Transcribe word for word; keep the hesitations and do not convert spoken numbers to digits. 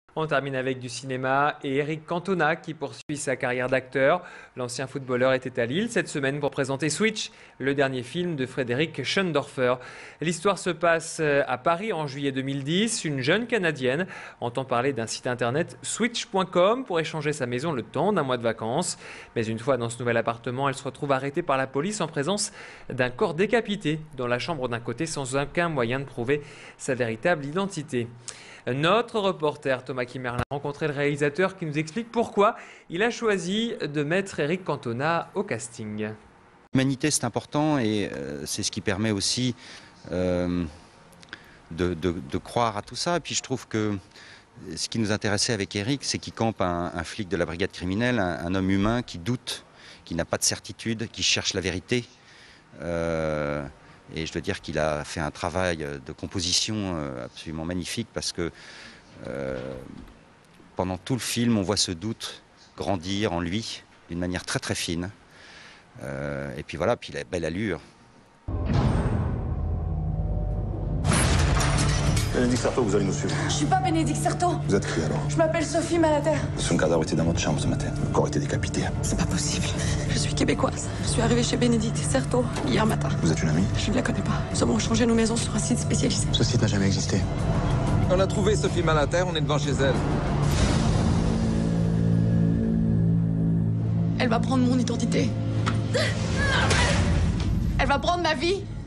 On termine avec du cinéma et Eric Cantona qui poursuit sa carrière d'acteur. L'ancien footballeur était à Lille cette semaine pour présenter Switch, le dernier film de Frédéric Schoendorfer. L'histoire se passe à Paris en juillet deux mille dix. Une jeune Canadienne entend parler d'un site internet switch point com pour échanger sa maison le temps d'un mois de vacances. Mais une fois dans ce nouvel appartement, elle se retrouve arrêtée par la police en présence d'un corps décapité dans la chambre d'un côté sans aucun moyen de prouver sa véritable identité. Notre reporter Thomas Kimmerlin a rencontré le réalisateur qui nous explique pourquoi il a choisi de mettre Eric Cantona au casting. L'humanité, c'est important et euh, c'est ce qui permet aussi euh, de, de, de croire à tout ça. Et puis je trouve que ce qui nous intéressait avec Eric, c'est qu'il campe un, un flic de la brigade criminelle, un, un homme humain qui doute, qui n'a pas de certitude, qui cherche la vérité. Euh, Et je dois dire qu'il a fait un travail de composition absolument magnifique parce que euh, pendant tout le film, on voit ce doute grandir en lui d'une manière très très fine. Euh, et puis voilà, puis il a belle allure. Bénédicte Certeau, vous allez nous suivre. Je suis pas Bénédicte Certeau. Vous êtes qui alors? Je m'appelle Sophie Malater. Son cadavre était dans votre chambre ce matin. Le corps était décapité. C'est pas possible. Je suis québécoise. Je suis arrivée chez Bénédicte Certeau hier matin. Vous êtes une amie? Je ne la connais pas. Nous avons changé nos maisons sur un site spécialisé. Ce site n'a jamais existé. On a trouvé Sophie Malater, on est devant chez elle. Elle va prendre mon identité. Elle va prendre ma vie.